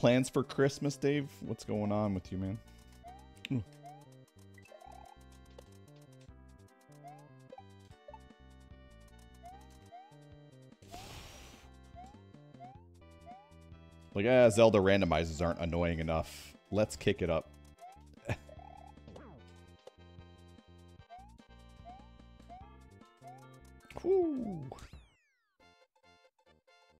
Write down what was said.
plans for Christmas, Dave? What's going on with you, man? Ooh. Like, Zelda randomizers aren't annoying enough. Let's kick it up. Whew.